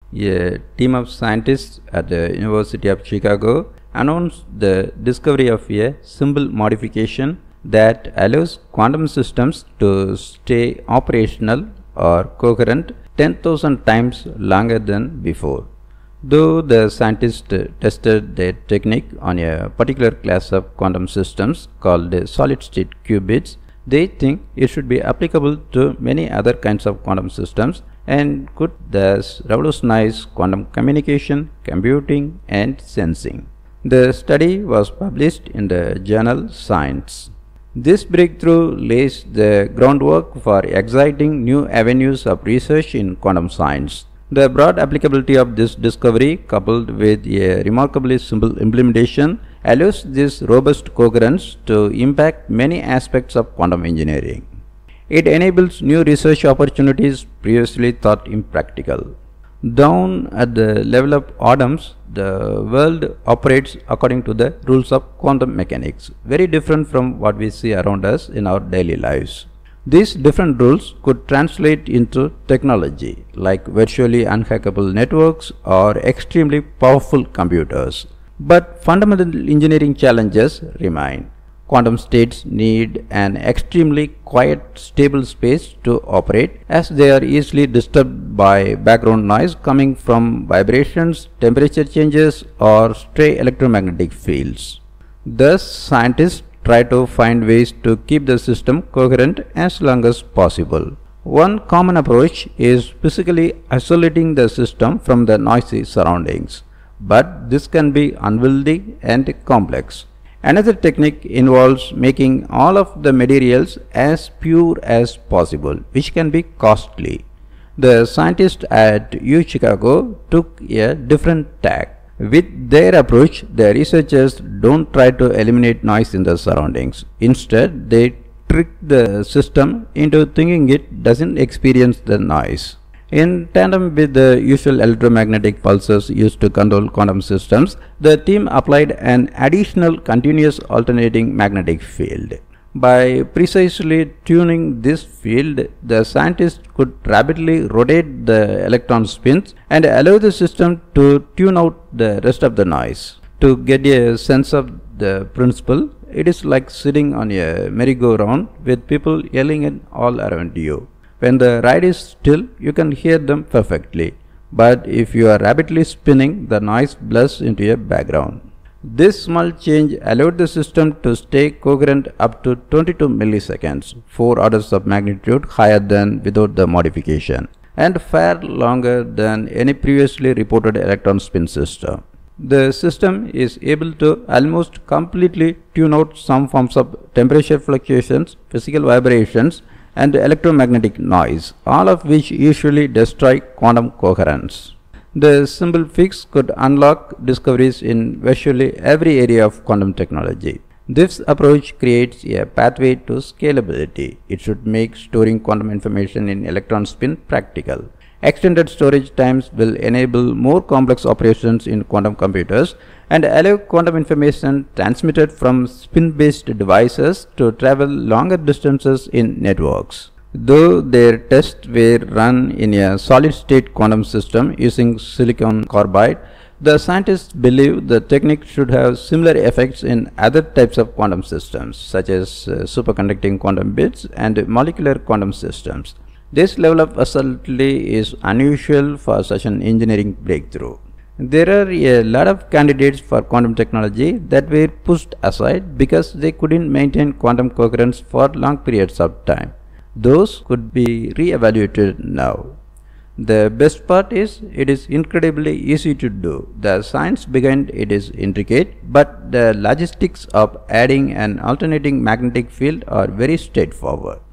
a team of scientists at the University of Chicago announced the discovery of a simple modification that allows quantum systems to stay operational or coherent 10,000 times longer than before. Though the scientists tested their technique on a particular class of quantum systems called solid-state qubits, they think it should be applicable to many other kinds of quantum systems and could thus revolutionize quantum communication, computing, and sensing. The study was published in the journal Science. This breakthrough lays the groundwork for exciting new avenues of research in quantum science. The broad applicability of this discovery, coupled with a remarkably simple implementation, allows this robust coherence to impact many aspects of quantum engineering. It enables new research opportunities previously thought impractical. Down at the level of atoms, the world operates according to the rules of quantum mechanics, very different from what we see around us in our daily lives. These different rules could translate into technology like virtually unhackable networks or extremely powerful computers. But fundamental engineering challenges remain. Quantum states need an extremely quiet, stable space to operate, as they are easily disturbed by background noise coming from vibrations, temperature changes, or stray electromagnetic fields. Thus, scientists try to find ways to keep the system coherent as long as possible. One common approach is physically isolating the system from the noisy surroundings, but this can be unwieldy and complex. Another technique involves making all of the materials as pure as possible, which can be costly. The scientists at UChicago took a different tack. With their approach, the researchers don't try to eliminate noise in the surroundings. Instead, they trick the system into thinking it doesn't experience the noise. In tandem with the usual electromagnetic pulses used to control quantum systems, the team applied an additional continuous alternating magnetic field. By precisely tuning this field, the scientists could rapidly rotate the electron spins and allow the system to tune out the rest of the noise. To get a sense of the principle, it is like sitting on a merry-go-round with people yelling all around you. When the ride is still, you can hear them perfectly, but if you are rapidly spinning, the noise blurs into a background. This small change allowed the system to stay coherent up to 22 milliseconds, 4 orders of magnitude higher than without the modification, and far longer than any previously reported electron spin system. The system is able to almost completely tune out some forms of temperature fluctuations, physical vibrations, and electromagnetic noise, all of which usually destroy quantum coherence. The simple fix could unlock discoveries in virtually every area of quantum technology. This approach creates a pathway to scalability. It should make storing quantum information in electron spin practical. Extended storage times will enable more complex operations in quantum computers and allow quantum information transmitted from spin-based devices to travel longer distances in networks. Though their tests were run in a solid-state quantum system using silicon carbide, the scientists believe the technique should have similar effects in other types of quantum systems, such as superconducting quantum bits and molecular quantum systems. This level of versatility is unusual for such an engineering breakthrough. There are a lot of candidates for quantum technology that were pushed aside because they couldn't maintain quantum coherence for long periods of time. Those could be re-evaluated now. The best part is it is incredibly easy to do. The science behind it is intricate, but the logistics of adding an alternating magnetic field are very straightforward.